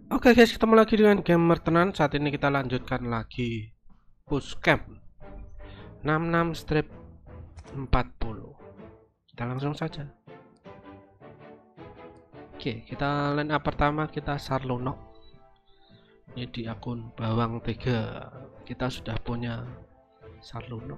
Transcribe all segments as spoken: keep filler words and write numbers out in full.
Oke guys, ketemu lagi dengan Gamer Tenan. Saat ini kita lanjutkan lagi push camp enam puluh enam strip empat puluh. Kita langsung saja. Oke, kita line up pertama kita Sarlunok. Ini di akun Bawang tiga. Kita sudah punya Sarlunok.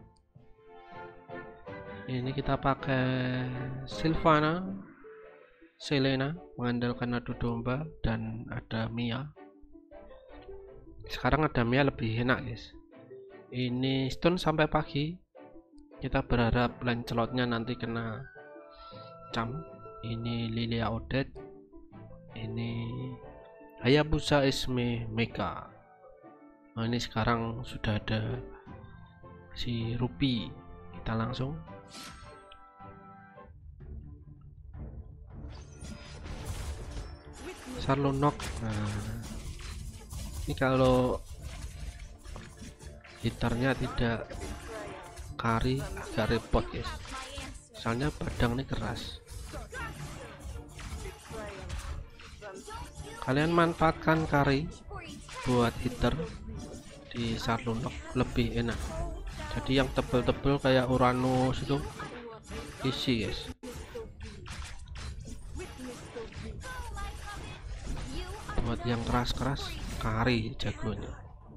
Ini kita pakai Sylvana, Selena mengandalkan adu domba, dan ada Mia. Sekarang ada Mia lebih enak guys. Ini stun sampai pagi. Kita berharap Lancelotnya nanti kena cam. Ini Lilia Odette. Ini Hayabusa Esme Mecha. Nah, ini sekarang sudah ada si Rupi. Kita langsung Sarlunok. Nah, ini kalau hitarnya tidak kari agak repot guys, soalnya badang ini keras. Kalian manfaatkan kari buat hitter di Sarlunok lebih enak. Jadi yang tebel-tebel kayak Uranus itu isi guys. Buat yang keras-keras kari jagonya.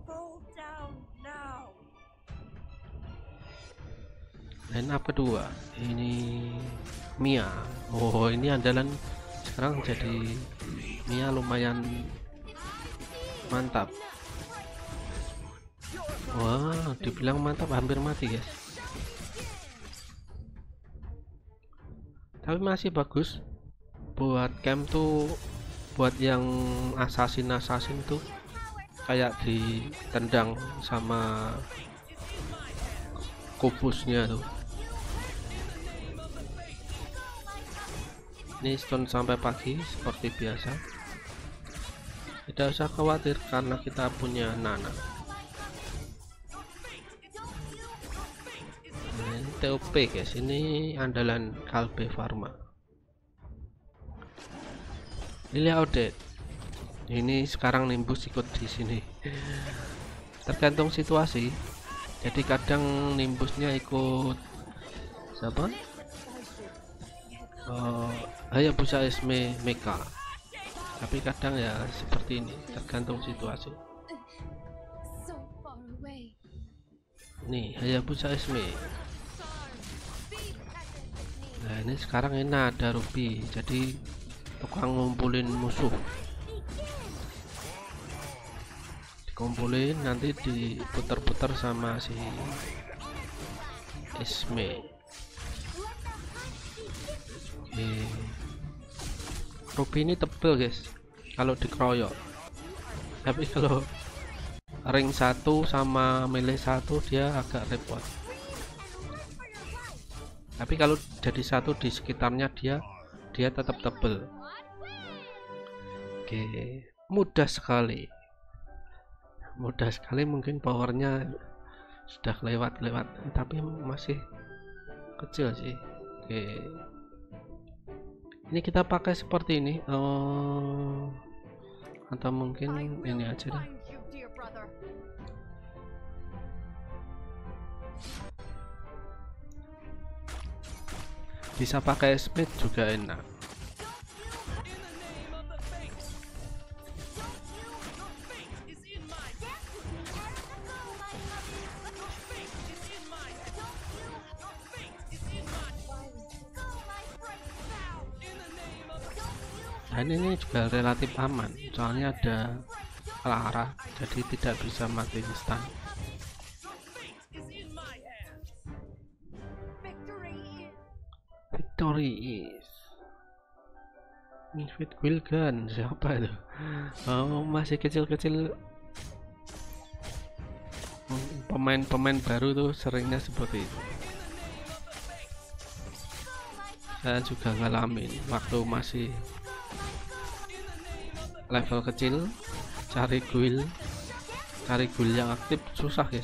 Line up kedua ini Mia. Oh, ini andalan sekarang jadi Mia, lumayan mantap. Wah, dibilang mantap hampir mati guys, tapi masih bagus buat camp tuh. Buat yang assassin-assassin tuh kayak ditendang sama kubusnya tuh. Ini stun sampai pagi seperti biasa. Tidak usah khawatir karena kita punya Nana. Ini T O P guys, ini andalan Kalbe Pharma. Lilia Odette. Ini sekarang Nimbus ikut di sini. Tergantung situasi. Jadi kadang Nimbusnya ikut siapa? Uh, Hayabusa Esme Mecha. Tapi kadang ya seperti ini, tergantung situasi. Nih Hayabusa Esme. Nah, ini sekarang enak ada Ruby, jadi tukang ngumpulin musuh, dikumpulin nanti diputar-putar sama si Esme. Oke. Ruby ini tebel guys kalau dikeroyok, tapi kalau ring satu sama melee satu dia agak repot, tapi kalau jadi satu di sekitarnya dia dia tetap tebel. Oke, mudah sekali, mudah sekali. Mungkin powernya sudah lewat-lewat, tapi masih kecil sih. Oke, ini kita pakai seperti ini, oh, atau mungkin ini aja deh. Bisa pakai speed juga enak. Dan ini juga relatif aman, soalnya ada Clara, jadi tidak bisa mati instan. Victory is Infit Wilgan, siapa itu? Oh, masih kecil-kecil. Pemain-pemain baru tuh seringnya seperti itu. Saya juga ngalamin waktu masih level kecil, cari guild cari guild yang aktif susah guys.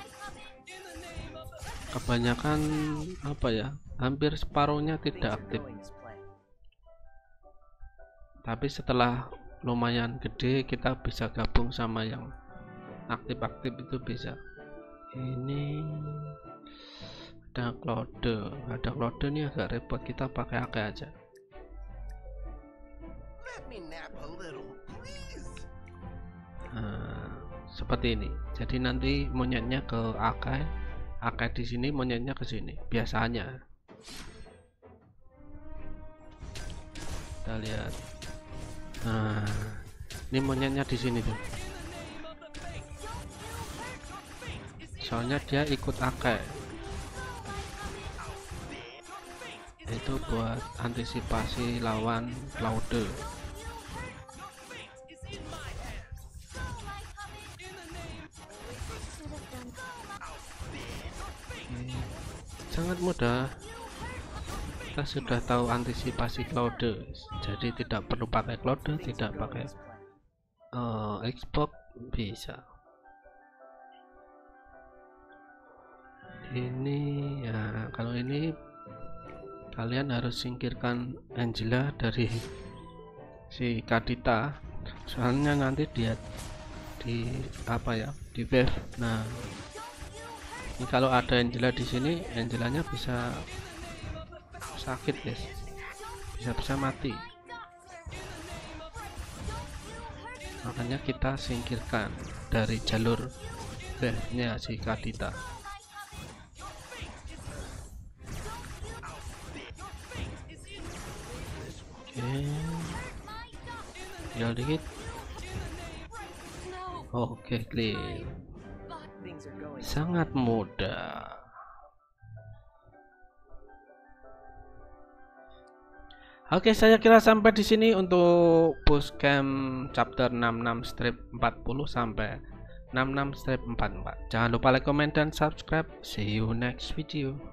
Kebanyakan apa ya, hampir separuhnya tidak aktif. Tapi setelah lumayan gede, kita bisa gabung sama yang aktif-aktif itu bisa. Ini ada Claude, ada Claude ini agak repot, kita pakai Ake aja. Nah, seperti ini. Jadi nanti monyetnya ke Ake, Ake di sini, monyetnya ke sini. Biasanya. Kita lihat. Nah, ini monyetnya di sini tuh. Soalnya dia ikut Ake. Itu buat antisipasi lawan Claude. Sangat mudah, kita sudah tahu antisipasi Claude, jadi tidak perlu pakai Claude, tidak pakai uh, Xbox, bisa. Ini ya, kalau ini kalian harus singkirkan Angela dari si Kadita, soalnya nanti dia di apa ya, di wave. Nah, ini kalau ada Angela di sini, Angelanya bisa sakit guys, bisa bisa mati. Makanya kita singkirkan dari jalur wave-nya si Kadita. Oke, tinggal dikit. Oke, clear. Sangat mudah. Oke, saya kira sampai di sini untuk Bootcamp chapter enam puluh enam strip empat puluh sampai enam puluh enam strip empat puluh empat. Jangan lupa like, comment, dan subscribe. See you next video.